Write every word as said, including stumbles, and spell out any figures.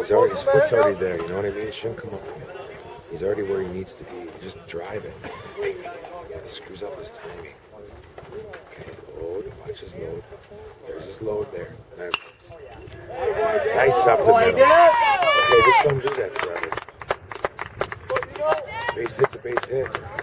He's already, his foot's already there, you know what I mean? It shouldn't come up again. He's already where he needs to be. Just drive it. It screws up his timing. Okay, load. Watch his load. There's his load there. There it goes. Nice up the middle. Okay, just don't do that forever. Base hit's a base hit.